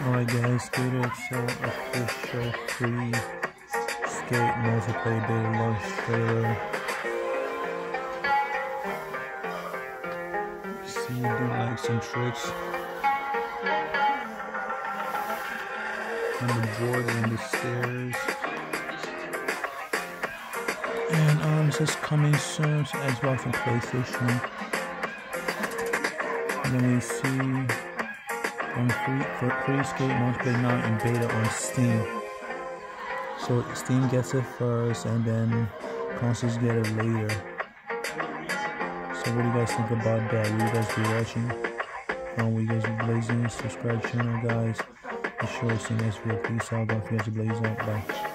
Alright guys, Skater XL official free skate multiplayer beta launch trailer. See you do like some tricks on the board and the stairs. And this is coming soon to Xbox and PlayStation. And then we see free skate multiplayer now in beta on Steam. So Steam gets it first and then consoles get it later. So what do you guys think about that? Will you guys be watching? Will you guys be blazing? Subscribe channel guys. Be sure to see next video. Peace out. Don't forget to blaze out. Bye.